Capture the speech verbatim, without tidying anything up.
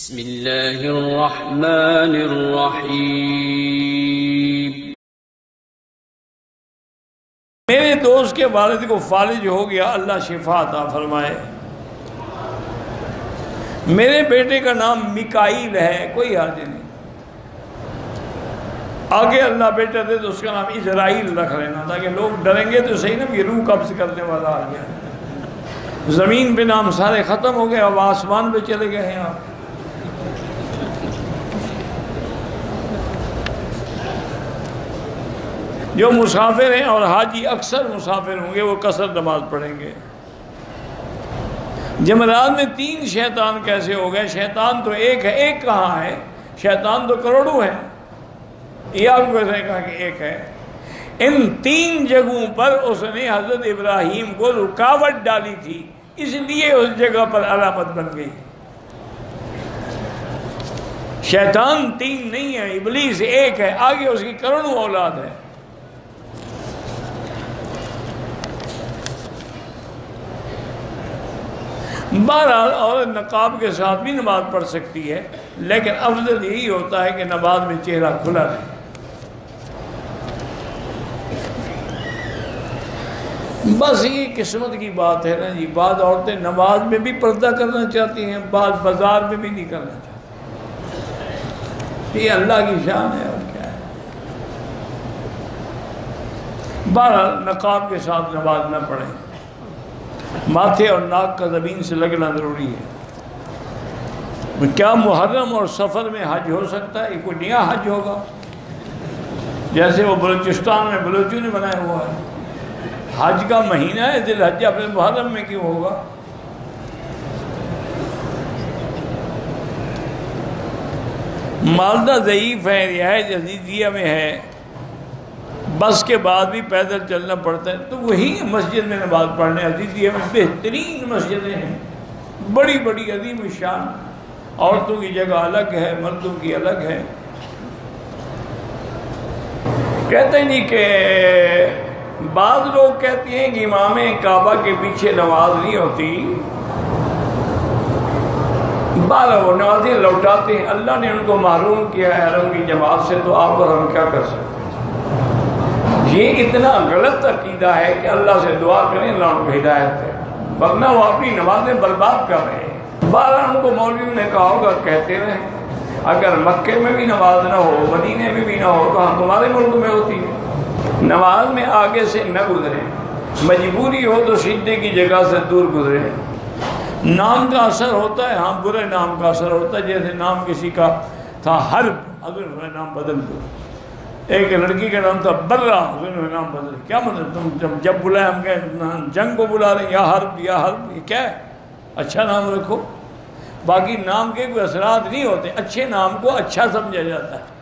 بسم اللہ الرحمن الرحیم۔ میرے دوست کے والد کو فالج ہو گیا، اللہ شفا عطا فرمائے۔ میرے بیٹے کا نام میکائیل ہے، کوئی حرج نہیں، آگے اللہ بیٹا دے تو اس کا نام اسرائیل رکھ لینا، تاکہ لوگ ڈریں گے تو صحیح نا، یہ روح قبض کرنے والا آ گیا۔ زمین پہ نام سارے ختم ہو گئے، اب آسمان پہ چلے گئے ہیں آپ۔ جو مسافر ہیں اور حاجی اکثر مسافر ہوں گے وہ قصر نماز پڑھیں گے۔ جمعرات میں تین شیطان کیسے ہو گئے؟ شیطان تو ایک ہے، ایک کہاں ہے؟ شیطان تو کروڑوں ہے، یہ آپ کو ایسے کہا کہ ایک ہے۔ ان تین جگہوں پر اس نے حضرت ابراہیم کو رکاوٹ ڈالی تھی، اس لیے اس جگہ پر علامت بن گئی۔ شیطان تین نہیں ہے، ابلیس ایک ہے، آگے اس کی کروڑوں اولاد ہے۔ بہرحال عورت نقاب کے ساتھ بھی نماز پڑھ سکتی ہے، لیکن افضل یہی ہوتا ہے کہ نماز میں چہرہ کھلا رہے۔ بس یہ قسمت کی بات ہے نا جی، بعض عورتیں نماز میں بھی پردہ کرنا چاہتی ہیں، بعض بازار میں بھی نہیں کرنا چاہتی، یہ اللہ کی شان ہے اور کیا ہے۔ بہرحال نقاب کے ساتھ نماز نہ پڑھیں، ماتھے اور ناک کا زمین سے لگنا ضروری ہے۔ کیا محرم اور سفر میں حج ہو سکتا ہے؟ یہ کوئی نیا حج ہوگا؟ جیسے وہ بلوچستان میں بلوچوں نے بنایا ہوا ہے، حج کا مہینہ ہے ذی الحجہ، پھر محرم میں کیوں ہوگا؟ مالدہ ضعیف ہے، رہائش عزیزیہ میں ہے، بس کے بعد بھی پیدل چلنا پڑتا ہے، تو وہی مسجد میں نماز پڑھنے۔ عزیزیہ میں بہترین مسجدیں ہیں، بڑی بڑی عظیم الشان، عورتوں کی جگہ الگ ہے، مردوں کی الگ ہے۔ کہتے ہیں جی کہ بعض لوگ کہتے ہیں کہ امام کعبہ کے پیچھے نماز نہیں ہوتی، بارہ وہ نمازیں لوٹاتے ہیں، اللہ نے ان کو محروم کیا ہے حرم کی جماعت سے، تو آپ اور ہم کیا کر سکتے ہیں؟ یہ اتنا غلط عقیدہ ہے کہ اللہ سے دعا کریں اللہ ان کو ہدایت ہے، ورنہ وہ اپنی نمازیں برباد کر رہے ہیں۔ بارہ ان کو مولویوں نے کہا ہوگا، کہتے رہے اگر مکے میں بھی نماز نہ ہو، مدینے میں بھی نہ ہو، تو ہم تمہارے ملک میں ہوتی ہے۔ نماز میں آگے سے نہ گزرے، مجبوری ہو تو سجدے کی جگہ سے دور گزرے۔ نام کا اثر ہوتا ہے، ہاں برے نام کا اثر ہوتا ہے، جیسے نام کسی کا تھا حرب، اگر انہوں نے نام بدل دو۔ ایک لڑکی کا نام تھا برہ، انہوں نے نام بدل، کیا مطلب؟ تم جب بلائے ہم کہیں جنگ کو بلا رہے ہیں، یا حرب یا حرب، یہ کیا ہے؟ اچھا نام رکھو۔ باقی نام کے کوئی اثرات نہیں ہوتے، اچھے نام کو اچھا سمجھا جاتا ہے۔